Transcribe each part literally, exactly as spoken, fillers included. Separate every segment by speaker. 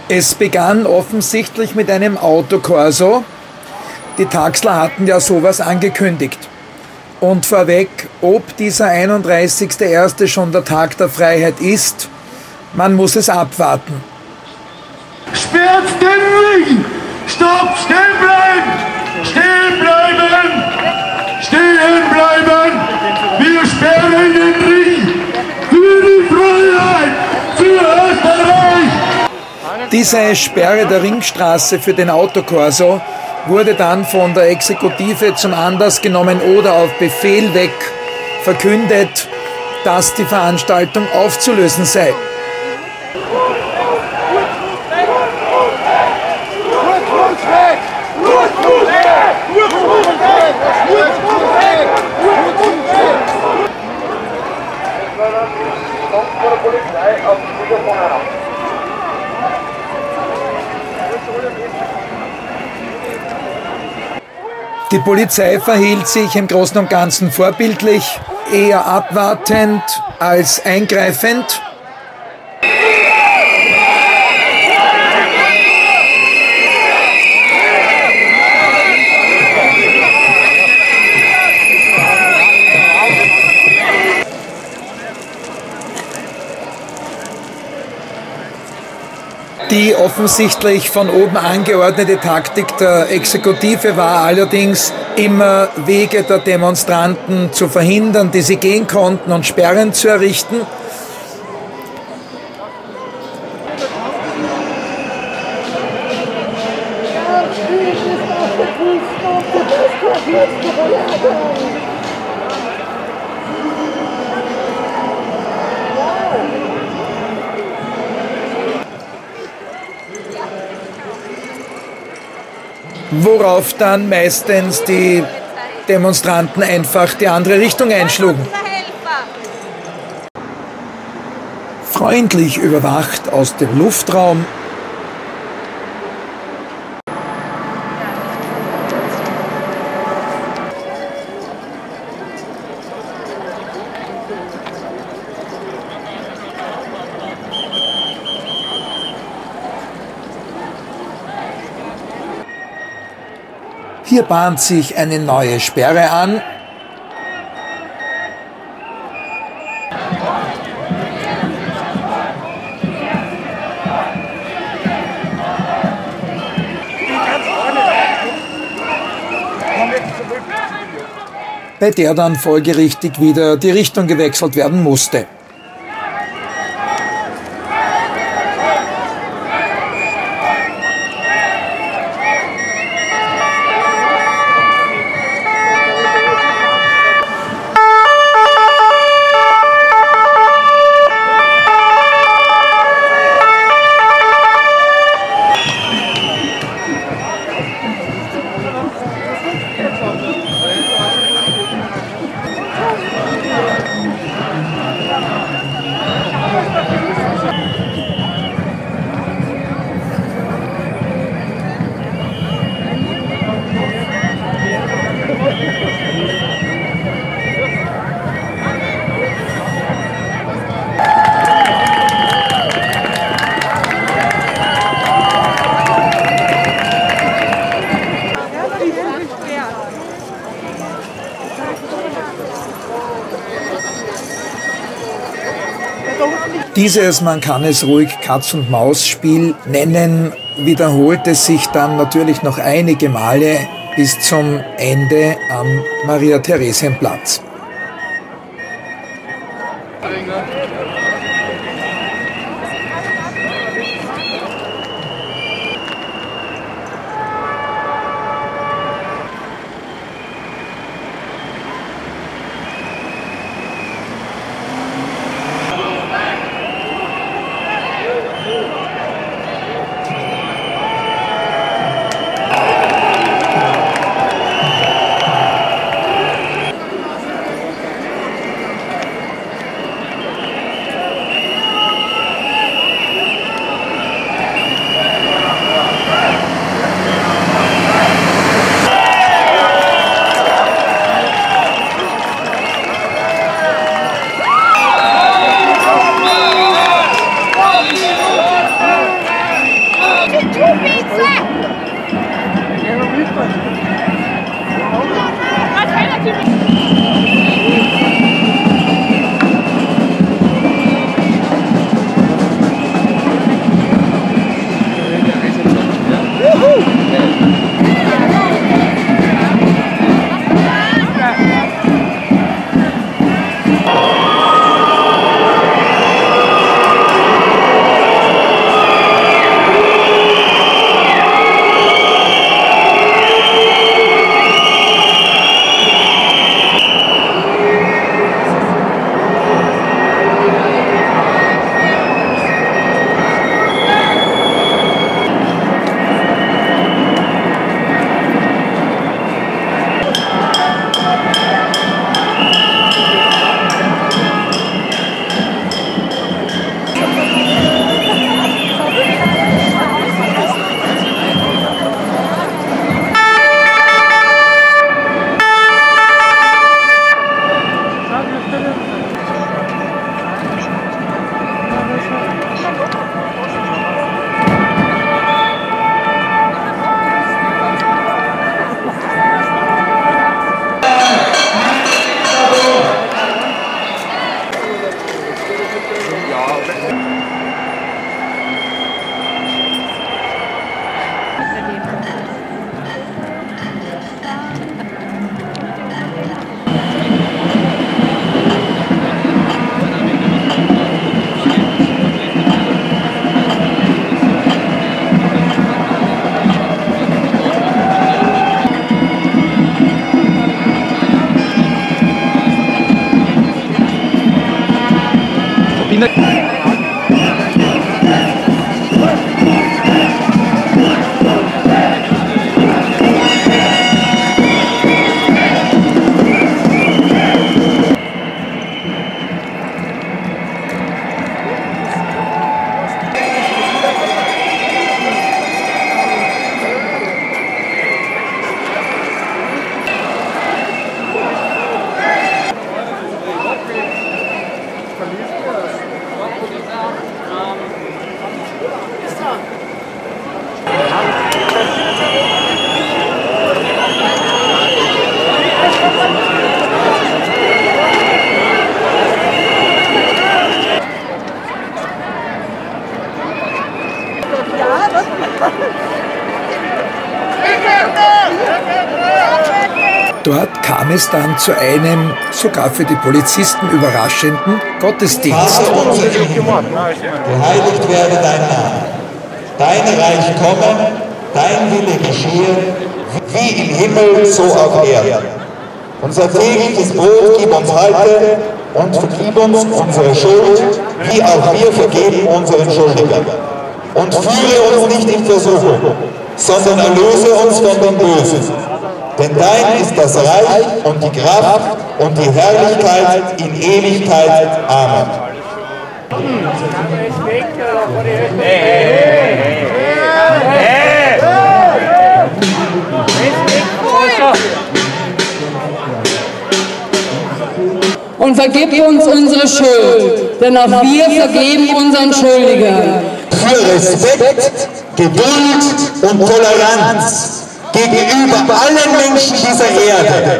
Speaker 1: Es begann offensichtlich mit einem Autokorso. Die Taxler hatten ja sowas angekündigt. Und vorweg, ob dieser einunddreißigster erste schon der Tag der Freiheit ist, man muss es abwarten.
Speaker 2: Sperrt den Ring! Stopp! Stehen bleiben! Stehen bleiben! Stehen bleiben! Wir sperren den Ring! Für die Freiheit! Für Österreich!
Speaker 1: Diese Sperre der Ringstraße für den Autokorso wurde dann von der Exekutive zum Anlass genommen oder auf Befehl weg verkündet, dass die Veranstaltung aufzulösen sei. Die Polizei verhielt sich im Großen und Ganzen vorbildlich, eher abwartend als eingreifend. Die offensichtlich von oben angeordnete Taktik der Exekutive war allerdings, immer Wege der Demonstranten zu verhindern, die sie gehen konnten, und Sperren zu errichten. Worauf dann meistens die Demonstranten einfach die andere Richtung einschlugen. Freundlich überwacht aus dem Luftraum Hier bahnt sich eine neue Sperre an. Bei der dann folgerichtig wieder die Richtung gewechselt werden musste. Dieses, man kann es ruhig Katz-und-Maus-Spiel nennen, wiederholte sich dann natürlich noch einige Male bis zum Ende am Maria-Theresien-Platz. Dort kam es dann zu einem, sogar für die Polizisten überraschenden Gottesdienst.
Speaker 3: Vater unser im Himmel, geheiligt werde dein Name. Dein Reich komme, dein Wille geschehe, wie im Himmel, so auf Erden. Unser tägliches Brot gib uns heute und vergib uns unsere Schuld, wie auch wir vergeben unseren Schuldigern. Und führe uns nicht in Versuchung, sondern erlöse uns von dem Bösen. Denn dein ist das Reich und die Kraft und die Herrlichkeit in Ewigkeit. Amen.
Speaker 4: Und vergib uns unsere Schuld, denn auch wir vergeben unseren Schuldigern.
Speaker 3: Für Respekt, Geduld und Toleranz gegenüber allen Menschen dieser Erde.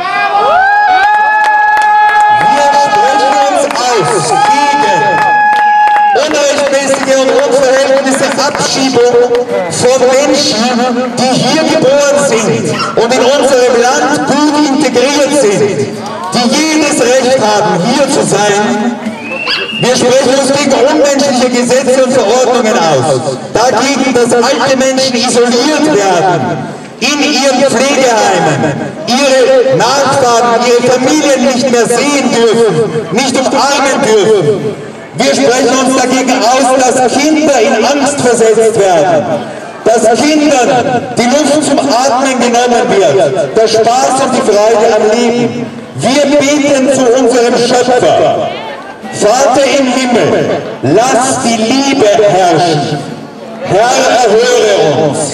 Speaker 3: Wir sprechen uns aus gegen unrechtmäßige und unverhältnismäßige Abschiebung von Menschen, die hier geboren sind und in unserem Land gut integriert sind, die jedes Recht haben, hier zu sein. Wir sprechen uns gegen unmenschliche Gesetze und Verordnungen aus, dagegen, dass alte Menschen isoliert werden, in ihren Pflegeheimen, ihre Nachfahren, ihre Familien nicht mehr sehen dürfen, nicht umarmen dürfen. Wir sprechen uns dagegen aus, dass Kinder in Angst versetzt werden, dass Kindern die Luft zum Atmen genommen wird, der Spaß und die Freude am Leben. Wir beten zu unserem Schöpfer. Vater im Himmel, lass die Liebe herrschen. Herr, erhöre uns.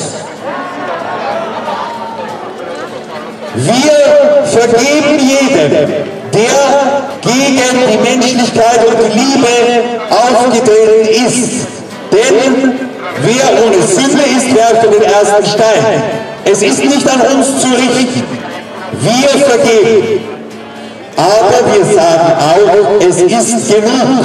Speaker 3: Wir vergeben jedem, der gegen die Menschlichkeit und die Liebe aufgetreten ist. Denn wer ohne Sünde ist, werfe den ersten Stein. Es ist nicht an uns zu richten. Wir vergeben. Aber wir sagen auch, es ist genug.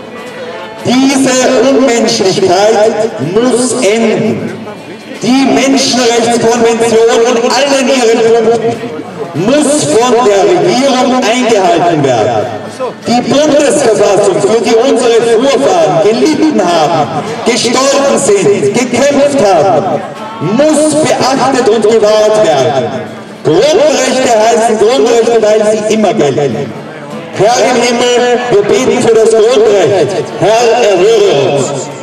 Speaker 3: Diese Unmenschlichkeit muss enden. Die Menschenrechtskonvention und allen ihren Punkten muss von der Regierung eingehalten werden. Die Bundesverfassung, für die unsere Vorfahren gelitten haben, gestorben sind, gekämpft haben, muss beachtet und gewahrt werden. Grundrechte heißen Grundrechte, weil sie immer gelten. Herr im Himmel, wir beten für das Grundrecht. Herr, erhöre uns.